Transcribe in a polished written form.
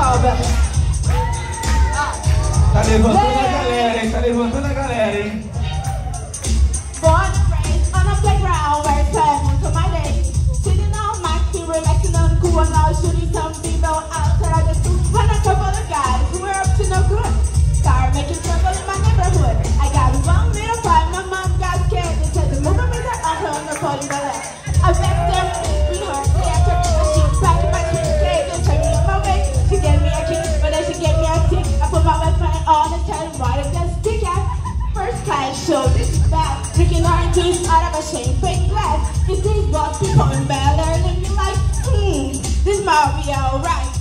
Tá levantando a galera, hein? Tá levantando a galera, hein? Born and raised on a playground where it's home to my days. Sitting on my feet, relaxing on cool, and I was shooting some people outside of the school. When a couple of guys who were up to no good started making trouble in my neighborhood. I got one little fight, my mom got scared and said to move up with her uncle on the pony ballet. I begged them to her, they after she packed my cage and turned me on my way. She gave me a kiss, but then she gave me a tick. I put my left hand on and tell him why did just stick out. First class show, this is bad. Drinking orange juice out of a champagne glass. Is these boss people in Bel-Air living like, this might be alright.